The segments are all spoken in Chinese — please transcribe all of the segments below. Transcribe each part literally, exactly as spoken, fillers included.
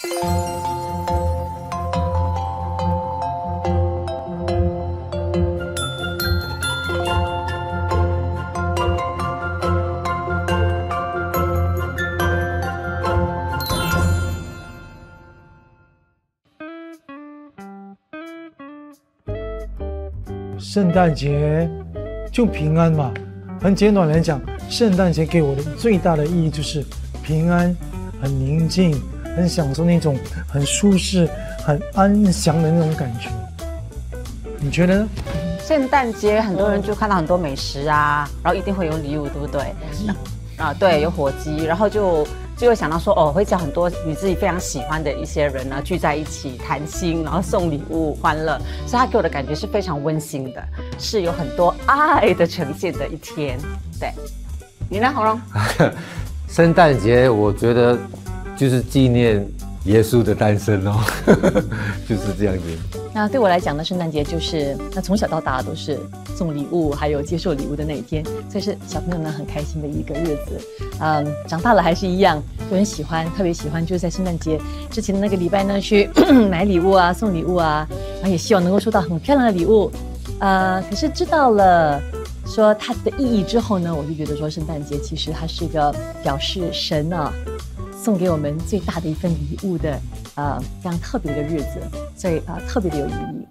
圣诞节就平安嘛，很简短来讲，圣诞节给我的最大的意义就是平安，很宁静，很享受那种很舒适、很安详的那种感觉。你觉得呢？ 圣诞节很多人就看到很多美食啊，然后一定会有礼物，对不对？啊，对，有火鸡，然后就就会想到说，哦，会叫很多你自己非常喜欢的一些人呢聚在一起谈心，然后送礼物，欢乐，所以他给我的感觉是非常温馨的，是有很多爱的呈现的一天。对，你呢，红龙？ 圣诞节我觉得就是纪念耶稣的诞生哦，就是这样子。 那对我来讲呢，圣诞节就是那从小到大都是送礼物还有接受礼物的那一天，所以是小朋友呢很开心的一个日子。嗯，长大了还是一样，就很喜欢，特别喜欢就是在圣诞节之前的那个礼拜呢去买礼物啊，送礼物啊，然后也希望能够收到很漂亮的礼物。呃，可是知道了说它的意义之后呢，我就觉得说圣诞节其实它是一个表示神啊送给我们最大的一份礼物的呃非常特别的日子，所以啊、呃、特别的有意义。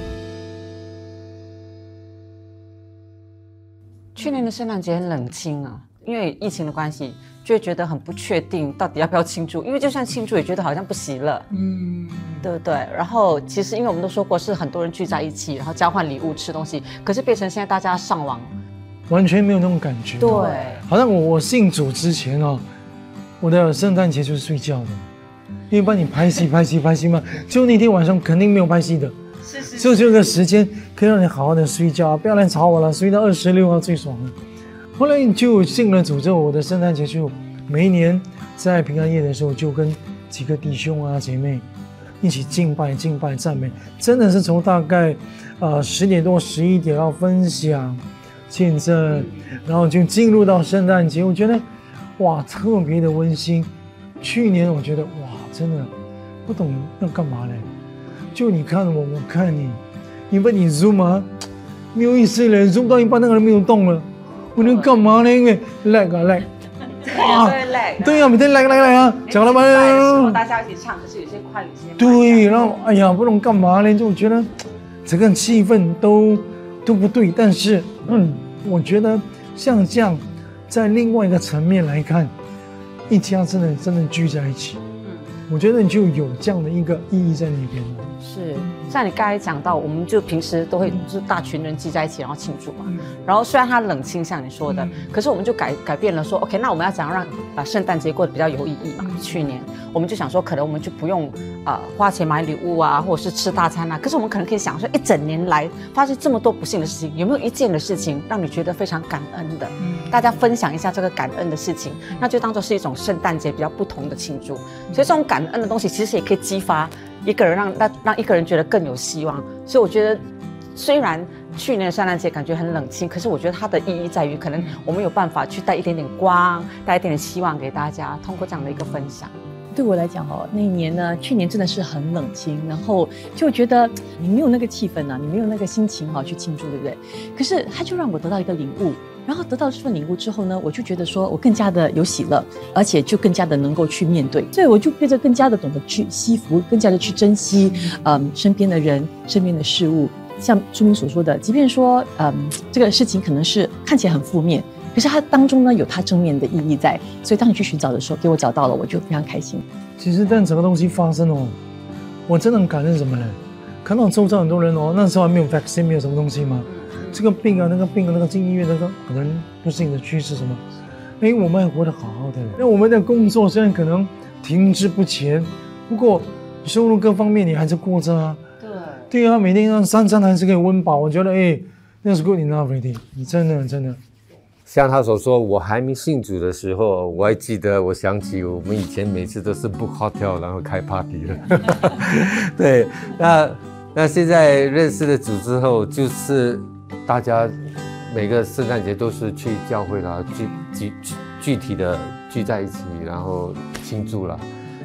去年的圣诞节很冷清啊，因为疫情的关系，就会觉得很不确定到底要不要庆祝，因为就算庆祝也觉得好像不喜乐，嗯，对不对？然后其实因为我们都说过是很多人聚在一起，然后交换礼物吃东西，可是变成现在大家上网， 完全没有那种感觉。 对， 好像我我信主之前哦，我的圣诞节就是睡觉的，因为帮你拍戏拍戏拍戏嘛，就那天晚上肯定没有拍戏的，是是，就这个时间可以让你好好的睡觉，不要来吵我了，睡到二十六号最爽了。后来就信了主之后，我的圣诞节就每一年在平安夜的时候，就跟几个弟兄啊姐妹一起敬拜敬拜赞美，真的是从大概呃十点多十一点要分享见证，然后就进入到圣诞节，我觉得哇特别的温馨。去年我觉得哇真的不懂要干嘛嘞，就你看我我看你，因为你 zoom 啊没有意思了， zoom 到一半那个人没有动了，我能干嘛呢？因为 lag 啊 lag， 哇，对 lag， 对呀、啊，每天 lag lag lag 啊，讲了吧？ 大家一起唱，可是有些快，有些慢。 对，然后哎呀，不懂干嘛呢？就觉得整个气氛都都不对。但是，嗯，我觉得像这样，在另外一个层面来看，一家真的真的聚在一起，嗯，我觉得你就有这样的一个意义在那边了。 是，像你刚才讲到，我们就平时都会就是大群人聚在一起，然后庆祝嘛。然后虽然它冷清，像你说的，可是我们就改改变了说 ，OK， 那我们要怎样让啊圣诞节过得比较有意义嘛？去年我们就想说，可能我们就不用啊、呃、花钱买礼物啊，或者是吃大餐啊，可是我们可能可以想说，一整年来发生这么多不幸的事情，有没有一件的事情让你觉得非常感恩的？大家分享一下这个感恩的事情，那就当做是一种圣诞节比较不同的庆祝。所以这种感恩的东西，其实也可以激发一个人让让让一个人觉得更有希望。所以我觉得，虽然去年的圣诞节感觉很冷清，可是我觉得它的意义在于，可能我们有办法去带一点点光，带一点点希望给大家，通过这样的一个分享。 对我来讲哦，那一年呢，去年真的是很冷清，然后就觉得你没有那个气氛啊，你没有那个心情哈、啊、去庆祝，对不对？可是它就让我得到一个领悟。然后得到这份领悟之后呢，我就觉得说我更加的有喜乐，而且就更加的能够去面对，所以我就变得更加的懂得去惜福，更加的去珍惜，嗯，身边的人，身边的事物。像书明所说的，即便说，嗯，这个事情可能是看起来很负面，可是它当中呢有它正面的意义在，所以当你去寻找的时候，给我找到了，我就非常开心。 其实，但整个东西发生哦，我真的很感恩什么呢？看到周遭很多人哦，那时候还没有 vaccine， 没有什么东西嘛。这个病啊，那个病啊，那个进医院，那个可能不是你的趋势什么？哎，我们还活得好好的。那我们的工作虽然可能停滞不前，不过收入各方面你还是过着啊。对。对啊，每天让三餐还是可以温饱，我觉得哎，那是 good enough already。你真的真的。 像他所说，我还没信主的时候，我还记得，我想起我们以前每次都是 book hotel， 然后开 party 了。对，那那现在认识了主之后，就是大家每个圣诞节都是去教会啦，具具具体的聚在一起，然后庆祝了。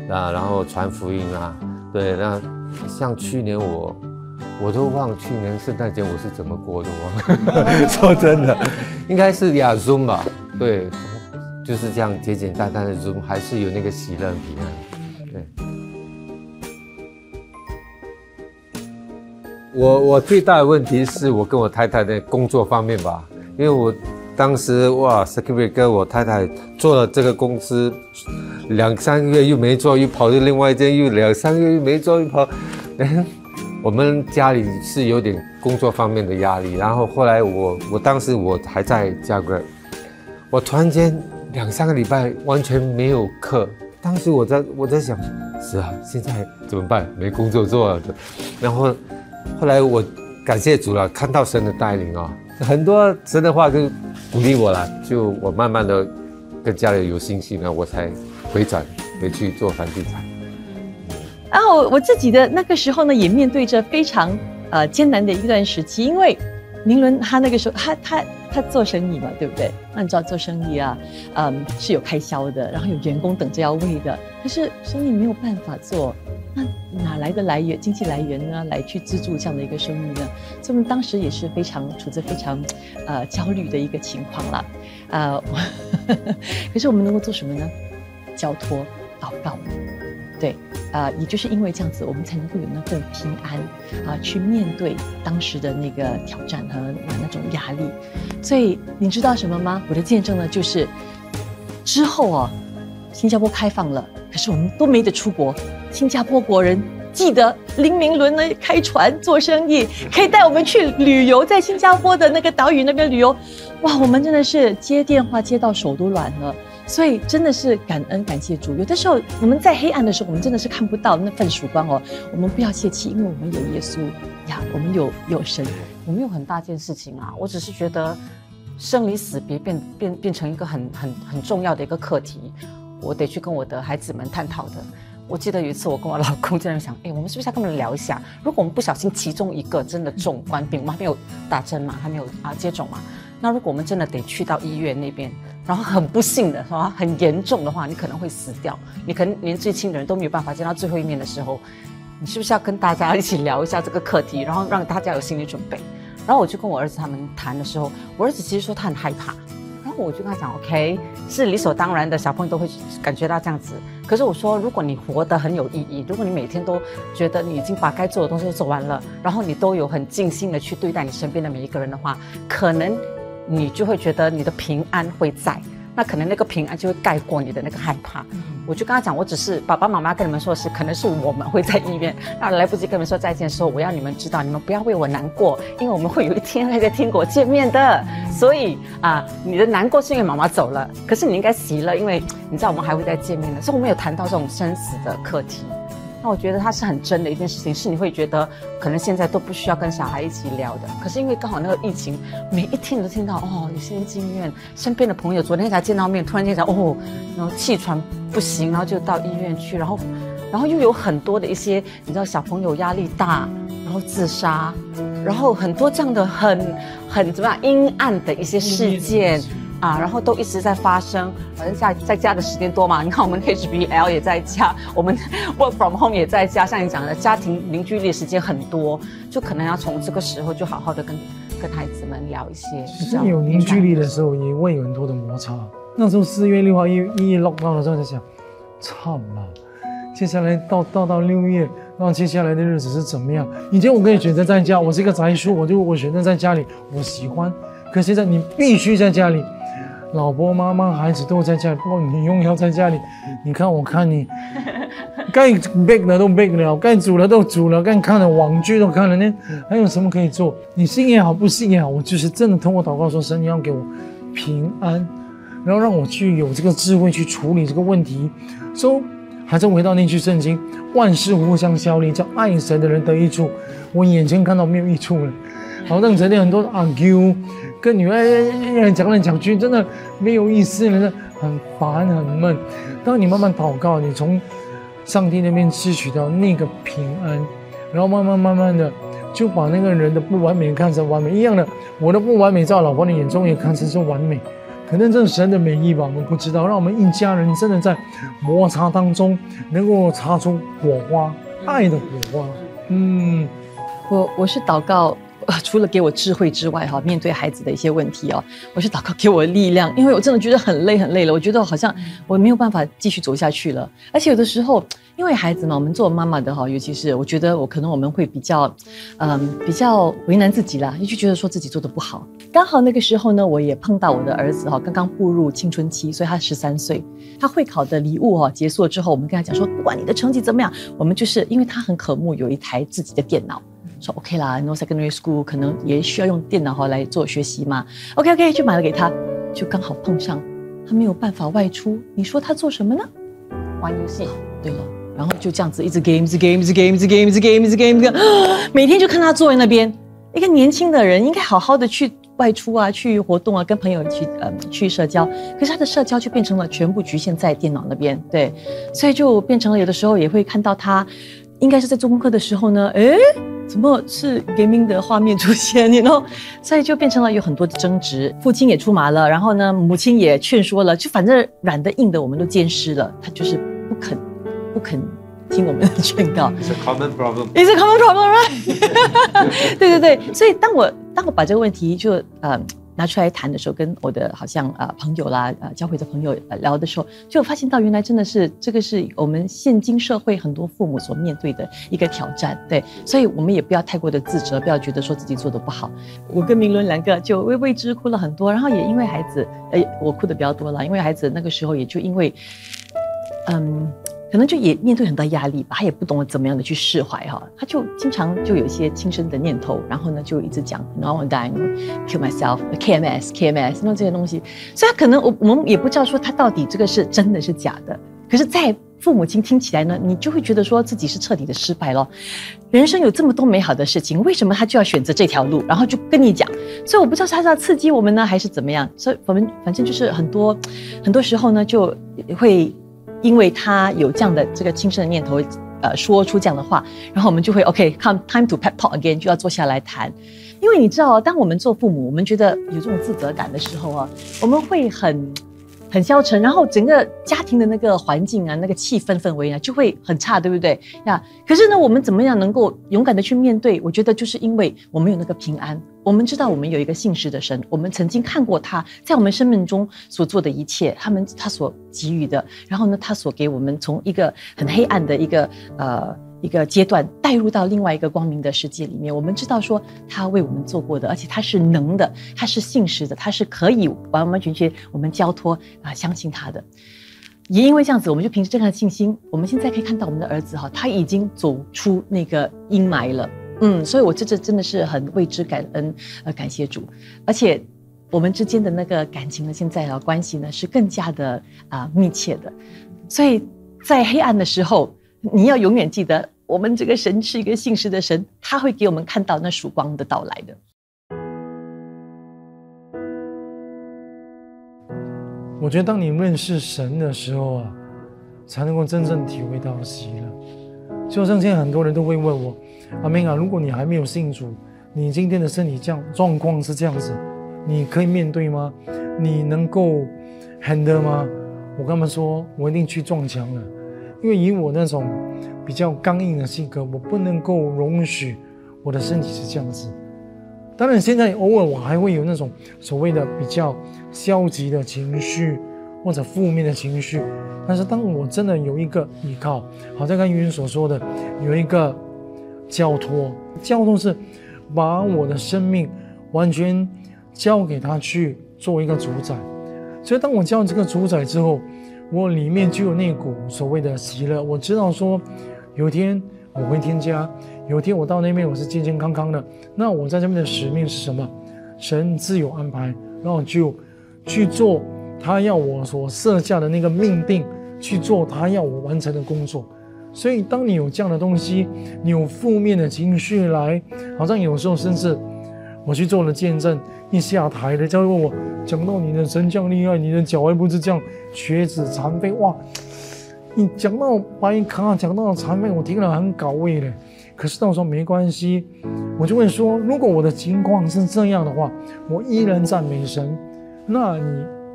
啊，然后传福音啊，对，那像去年我我都忘去年圣诞节我是怎么过的，忘说真的，应该是亚 Zoom 吧，对，就是这样简简单单的 Zoom， 还是有那个喜乐平安，对。我我最大的问题是我跟我太太的工作方面吧，因为我当时哇 ，Circuit 跟我太太做了这个公司两三个月又没做，又跑去另外一间，又两三个月又没做，又跑，嗯，我们家里是有点工作方面的压力。然后后来我我当时我还在加格，我突然间两三个礼拜完全没有课，当时我在我在想，是啊，现在怎么办？没工作做了的，然后。后来我感谢主了，看到神的带领啊、哦，很多神的话就鼓励我了，就我慢慢的跟家里有信心了，我才回转回去做房地产。 然后、啊、我自己的那个时候呢，也面对着非常呃艰难的一段时期，因为明伦他那个时候他他他做生意嘛，对不对？那你知道做生意啊，嗯是有开销的，然后有员工等着要喂的，可是生意没有办法做。那哪来的来源经济来源呢？来去资助这样的一个生意呢？所以我们当时也是非常处在非常呃焦虑的一个情况啦，呃，可是我们能够做什么呢？交托、祷告，对，呃，也就是因为这样子，我们才能够有那份平安啊、呃，去面对当时的那个挑战和那种压力。所以你知道什么吗？我的见证呢，就是之后哦，新加坡开放了，可是我们都没得出国。新加坡国人记得林明伦呢开船做生意，可以带我们去旅游，在新加坡的那个岛屿那边旅游。哇，我们真的是接电话接到手都软了，所以真的是感恩感谢主。有的时候我们在黑暗的时候，我们真的是看不到那份曙光哦。我们不要泄气，因为我们有耶稣呀，我们有有神。 我没有很大件事情啊，我只是觉得生离死别变变变成一个很很很重要的一个课题，我得去跟我的孩子们探讨的。我记得有一次，我跟我老公在那想，哎，我们是不是要跟他们聊一下？如果我们不小心其中一个真的中冠病，我们还没有打针嘛，还没有啊接种嘛，那如果我们真的得去到医院那边，然后很不幸的，是吧？很严重的话，你可能会死掉，你可能连最亲的人都没有办法见到最后一面的时候，你是不是要跟大家一起聊一下这个课题，然后让大家有心理准备？然后我就跟我儿子他们谈的时候，我儿子其实说他很害怕。然后我就跟他讲 ，OK， 是理所当然的，小朋友都会感觉到这样子。可是我说，如果你活得很有意义，如果你每天都觉得你已经把该做的东西都做完了，然后你都有很尽心的去对待你身边的每一个人的话，可能你就会觉得你的平安会在。那可能那个平安就会盖过你的那个害怕。嗯、我就跟他讲，我只是爸爸妈妈跟你们说的是，可能是我们会在医院，那来不及跟你们说再见的时候，我要你们知道，你们不要为我难过，因为我们会有一天会在天国见面的。所以啊，你的难过是因为妈妈走了，可是你应该喜乐，因为你知道我们还会再见面的。所以我们有谈到这种生死的课题。那我觉得它是很真的一件事情，是你会觉得可能现在都不需要跟小孩一起聊的，可是因为刚好那个疫情，每一天你都听到哦，有些人进医院，身边的朋友昨天才见到面，突然间讲哦，然后气喘不行，然后就到医院去，然后，然后又有很多的一些你知道小朋友压力大，然后自杀，然后很多这样的很很怎么样阴暗的一些事件。啊，然后都一直在发生，反正在在家的时间多嘛。你看我们 H B L 也在家，我们 work from home 也在家，像你讲的，家庭零距离的时间很多，就可能要从这个时候就好好的跟跟孩子们聊一些。 其实有零距离的时候，也会有很多的摩擦。那时候四月六号一一 lockdown 的时候，在想，操啦，接下来到到到六月，然后接下来的日子是怎么样？以前我可以选择在家，我是一个宅叔，我就我选择在家里，我喜欢。可现在你必须在家里。老婆、妈妈、孩子都在家里，不过你永远要在家里。你看，我看你，该 bake 的都 bake 了，该煮的都煮了，该看的网剧都看了呢，还有什么可以做？你信也好，不信也好，我就是真的通过祷告说，神你要给我平安，然后让我去有这个智慧去处理这个问题。所以还是回到那句圣经，万事互相效力，叫爱神的人得益处。我眼前看到没有益处了，好像整天很多 argue。跟女儿讲来讲去，真的没有意思了，很烦很闷。当你慢慢祷告，你从上帝那边汲取到那个平安，然后慢慢慢慢的就把那个人的不完美看成完美一样的。我的不完美，在老婆的眼中也看成是完美。 可能这是神的美意吧，我们不知道。让我们一家人真的在摩擦当中，能够擦出火花，爱的火花。嗯， 我我是祷告。除了给我智慧之外，哈，面对孩子的一些问题哦，我是祷告给我力量，因为我真的觉得很累很累了，我觉得好像我没有办法继续走下去了。而且有的时候，因为孩子嘛，我们做妈妈的哈，尤其是我觉得我可能我们会比较，嗯，比较为难自己啦，就觉得说自己做得不好。刚好那个时候呢，我也碰到我的儿子哈，刚刚步入青春期，所以他十三岁，他会考的礼物哈结束了之后，我们跟他讲说，不管你的成绩怎么样，我们就是因为他很渴慕有一台自己的电脑。说 OK 啦 ，No secondary school 可能也需要用电脑来做学习嘛。OK OK 就买了给他，就刚好碰上他没有办法外出。你说他做什么呢？ 玩游戏。 对了，然后就这样子一直 game 一直 game 一直 game 一直 game 一直 game 一直 game 一直 game， 每天就看他坐在那边。一个年轻的人应该好好的去外出啊，去活动啊，跟朋友去呃去社交。可是他的社交就变成了全部局限在电脑那边，对，所以就变成了有的时候也会看到他，应该是在做功课的时候呢，诶。怎么是 gaming 的画面出现？你 know， 所以就变成了有很多的争执。父亲也出马了，然后呢，母亲也劝说了，就反正软的硬的我们都兼施了，他就是不肯，不肯听我们的劝告。 It's a common problem. It's a common problem, right? 对对对，所以当我当我把这个问题就呃拿出来谈的时候，跟我的好像呃朋友啦呃教会的朋友、呃、聊的时候，就发现到原来真的是这个是我们现今社会很多父母所面对的一个挑战，对，所以我们也不要太过的自责，不要觉得说自己做的不好。我跟明伦两个就为为之哭了很多，然后也因为孩子，呃，我哭的比较多了，因为孩子那个时候也就因为，嗯。可能就也面对很大压力吧，他也不懂得怎么样的去释怀哈，他就经常就有一些轻生的念头，然后呢就一直讲 I want to die, kill myself, K M S, K M S， 那这些东西，所以他可能我我们也不知道说他到底这个是真的是假的，可是，在父母亲听起来呢，你就会觉得说自己是彻底的失败咯。人生有这么多美好的事情，为什么他就要选择这条路？然后就跟你讲，所以我不知道是他是要刺激我们呢，还是怎么样。所以我们反正就是很多很多时候呢，就会。因为他有这样的这个轻生的念头，呃，说出这样的话，然后我们就会 OK，come time to pep talk again， 就要坐下来谈。因为你知道，当我们做父母，我们觉得有这种自责感的时候啊，我们会很很消沉，然后整个家庭的那个环境啊，那个气氛氛围啊，就会很差，对不对呀？可是呢，我们怎么样能够勇敢的去面对？我觉得就是因为我们有那个平安。我们知道我们有一个信实的神，我们曾经看过他在我们生命中所做的一切，他们他所给予的，然后呢，他所给我们从一个很黑暗的一个呃一个阶段带入到另外一个光明的世界里面。我们知道说他为我们做过的，而且他是能的，他是信实的，他是可以完完全全我们交托啊、呃、相信他的。也因为这样子，我们就凭着这样的信心，我们现在可以看到我们的儿子哈，他已经走出那个阴霾了。嗯，所以我这这真的是很为之感恩，呃，感谢主，而且我们之间的那个感情呢，现在啊关系呢是更加的啊、呃、密切的，所以在黑暗的时候，你要永远记得，我们这个神是一个信实的神，他会给我们看到那曙光的到来的。 我觉得当你认识神的时候啊，才能够真正体会到喜乐。就像现在很多人都会问我，阿明啊，如果你还没有信主，你今天的身体这样状况是这样子，你可以面对吗？你能够 handle 吗？我跟他们说，我一定去撞墙了，因为以我那种比较刚硬的性格，我不能够容许我的身体是这样子。当然，现在偶尔我还会有那种所谓的比较消极的情绪或者负面的情绪。但是当我真的有一个依靠，好像刚才云所说的，有一个交托，交托是把我的生命完全交给他去做一个主宰。所以当我交这个主宰之后，我里面就有那股所谓的喜乐。我知道说，有一天我回天家，有一天我到那边我是健健康康的，那我在这边的使命是什么？神自有安排，然后就去做他要我所设下的那个命定，去做他要我完成的工作。所以当你有这样的东西，你有负面的情绪来，好像有时候甚至我去做了见证，一下台人家会问我，讲到你的神这样厉害，你的脚还不是这样瘸子残废，哇，你讲到白卡，讲到残废，我听了很搞味嘞。可是到时候没关系，我就会说，如果我的情况是这样的话，我依然赞美神。那你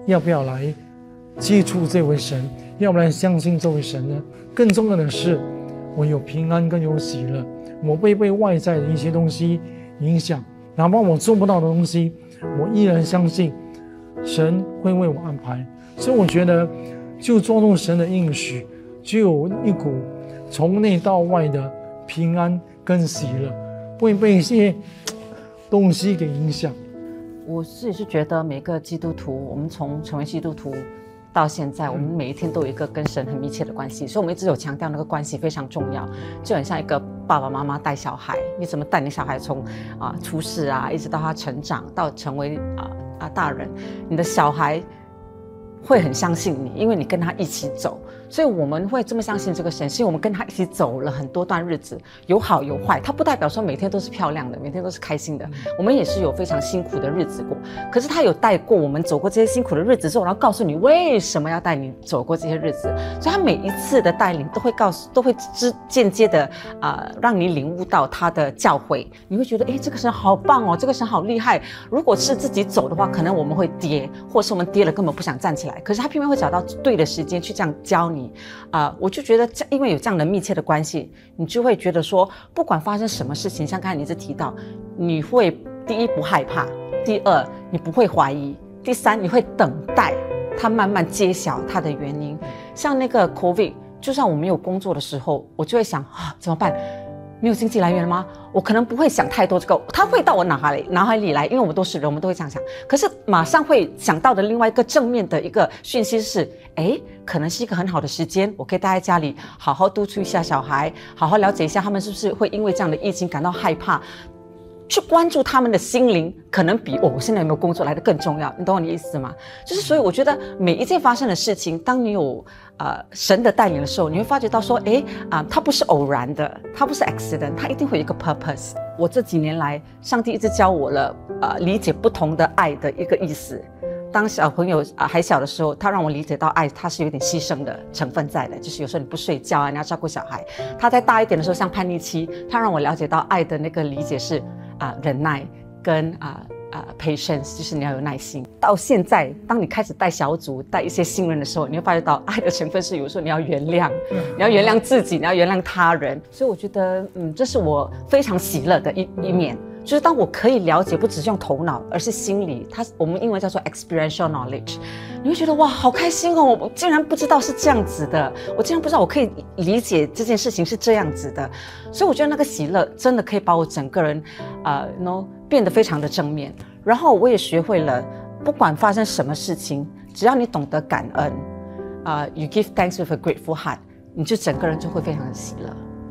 要不要来接触这位神？要不然相信这位神呢？更重要的是，我有平安跟有喜乐，我不会被外在的一些东西影响，哪怕我做不到的东西，我依然相信神会为我安排。所以我觉得，就抓住神的应许，就有一股从内到外的平安跟喜乐，不会被一些东西给影响。 我自己是觉得每个基督徒，我们从成为基督徒到现在，我们每一天都有一个跟神很密切的关系，所以我们一直有强调那个关系非常重要，就很像一个爸爸妈妈带小孩，你怎么带你小孩从啊、呃、出世啊，一直到他成长，到成为啊啊、呃、大人，你的小孩会很相信你，因为你跟他一起走，所以我们会这么相信这个神，是因为我们跟他一起走了很多段日子，有好有坏。它不代表说每天都是漂亮的，每天都是开心的，我们也是有非常辛苦的日子过。可是他有带过我们走过这些辛苦的日子之后，然后告诉你为什么要带你走过这些日子。所以他每一次的带领都会告诉，都会间接的啊、呃，让你领悟到他的教诲。你会觉得，哎，这个神好棒哦，这个神好厉害。如果是自己走的话，可能我们会跌，或是我们跌了根本不想站起来。可是他偏偏会找到对的时间去这样教你，啊、呃，我就觉得这因为有这样的密切的关系，你就会觉得说，不管发生什么事情，像刚才你一直提到，你会第一不害怕，第二你不会怀疑，第三你会等待它慢慢揭晓它的原因。像那个 COVID， 就算我没有工作的时候，我就会想啊，怎么办？没有经济来源了吗？我可能不会想太多这个，它会到我脑海里脑海里来，因为我们都是人，我们都会这样想。可是马上会想到的另外一个正面的一个讯息是，哎，可能是一个很好的时间，我可以待在家里，好好督促一下小孩，好好了解一下他们是不是会因为这样的疫情感到害怕。去关注他们的心灵，可能比哦我现在有没有工作来得更重要，你懂我的意思吗？就是所以我觉得每一件发生的事情，当你有呃神的带领的时候，你会发觉到说，哎啊、呃，它不是偶然的，它不是 accident， 它一定会有一个 purpose。我这几年来，上帝一直教我了，呃，理解不同的爱的一个意思。当小朋友啊、呃、还小的时候，他让我理解到爱，它是有点牺牲的成分在的，就是有时候你不睡觉啊，你要照顾小孩。他在大一点的时候，像叛逆期，他让我了解到爱的那个理解是啊、呃、忍耐跟啊啊、呃呃、patience， 就是你要有耐心。到现在，当你开始带小组、带一些新人的时候，你会发觉到爱的成分是有时候你要原谅，你要原谅自己，你要原谅他人。所以我觉得，嗯，这是我非常喜乐的一一面。就是当我可以了解，不只是用头脑，而是心理，它我们英文叫做 experiential knowledge， 你会觉得哇，好开心哦！我竟然不知道是这样子的，我竟然不知道我可以理解这件事情是这样子的，所以我觉得那个喜乐真的可以把我整个人，呃 ，no 变得非常的正面。然后我也学会了，不管发生什么事情，只要你懂得感恩，啊、呃、，you give thanks with a grateful heart， 你就整个人就会非常的喜乐。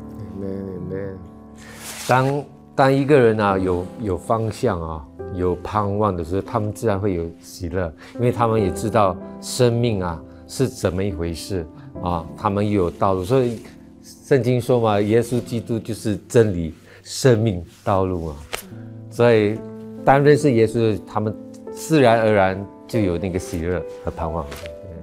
Amen, amen。当当一个人啊有有方向啊，有盼望的时候，他们自然会有喜乐，因为他们也知道生命啊是怎么一回事啊，他们又有道路。所以圣经说嘛，耶稣基督就是真理、生命、道路嘛。所以当认识耶稣，他们自然而然就有那个喜乐和盼望。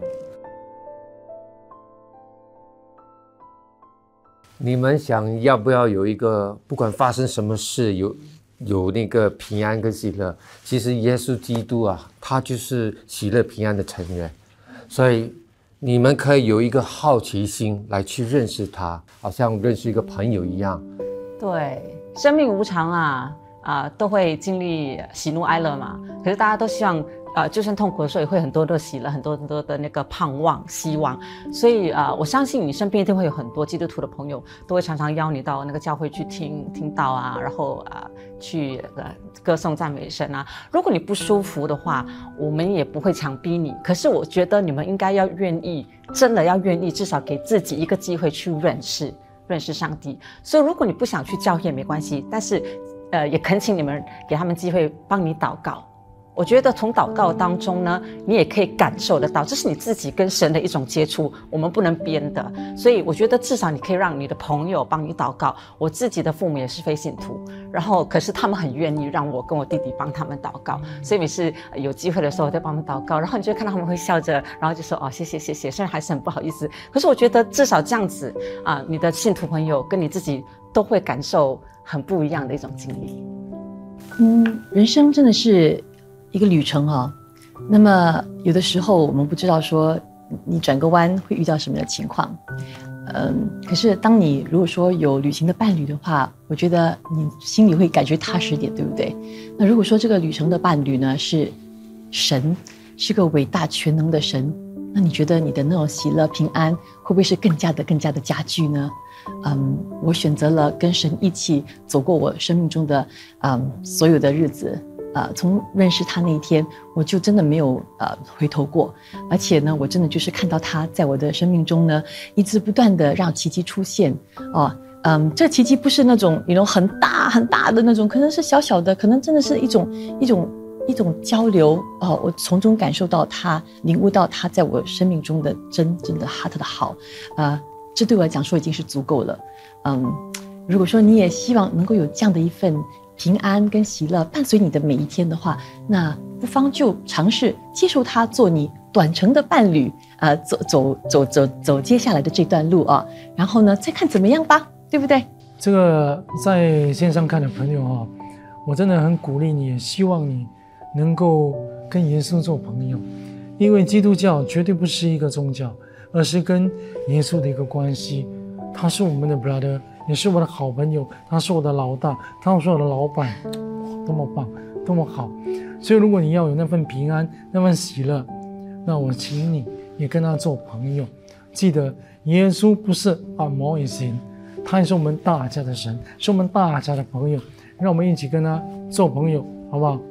你们想要不要有一个不管发生什么事有有那个平安跟喜乐？其实耶稣基督啊，他就是喜乐平安的成员，所以你们可以有一个好奇心来去认识他，好像认识一个朋友一样。 对，生命无常啊，啊、呃，都会经历喜怒哀乐嘛。可是大家都希望。呃，就算痛苦的时候，也会很多的喜乐，很多很多的那个盼望、希望。所以啊、呃，我相信你身边一定会有很多基督徒的朋友，都会常常邀你到那个教会去听听道啊，然后啊、呃、去呃歌颂赞美神啊。如果你不舒服的话，我们也不会强逼你。可是我觉得你们应该要愿意，真的要愿意，至少给自己一个机会去认识认识上帝。所以如果你不想去教会也没关系，但是呃也恳请你们给他们机会帮你祷告。我觉得从祷告当中呢，你也可以感受得到，这是你自己跟神的一种接触，我们不能编的。所以我觉得至少你可以让你的朋友帮你祷告。我自己的父母也是非信徒，然后可是他们很愿意让我跟我弟弟帮他们祷告，所以每次有机会的时候我在帮他们祷告，然后你就会看到他们会笑着，然后就说哦谢谢谢谢，虽然还是很不好意思，可是我觉得至少这样子啊、呃，你的信徒朋友跟你自己都会感受很不一样的一种经历。 嗯，人生真的是一个旅程啊， 那么有的时候我们不知道说你转个弯会遇到什么样的情况，嗯，可是当你如果说有旅行的伴侣的话，我觉得你心里会感觉踏实点，对不对？那如果说这个旅程的伴侣呢是神，是个伟大全能的神，那你觉得你的那种喜乐平安会不会是更加的更加的加剧呢？嗯，我选择了跟神一起走过我生命中的嗯所有的日子。呃，从认识他那一天，我就真的没有呃回头过，而且呢，我真的就是看到他在我的生命中呢，一直不断的让奇迹出现哦。嗯，这奇迹不是那种那种很大很大的那种，可能是小小的，可能真的是一种一种一种交流哦。我从中感受到他，领悟到他在我生命中的真正的他的好，呃，这对我来讲说已经是足够了。嗯，如果说你也希望能够有这样的一份平安跟喜乐伴随你的每一天的话，那不妨就尝试接受他做你短程的伴侣，呃，走走走走走接下来的这段路啊，然后呢，再看怎么样吧，对不对？ 这个在线上看的朋友啊，我真的很鼓励你，也希望你能够跟耶稣做朋友，因为基督教绝对不是一个宗教，而是跟耶稣的一个关系。他是我们的 brother， 也是我的好朋友，他是我的老大，他是我的老板，多么棒，多么好！所以如果你要有那份平安，那份喜乐，那我请你也跟他做朋友。记得耶稣不是按摩也行，他也是我们大家的神，是我们大家的朋友，让我们一起跟他做朋友，好不好？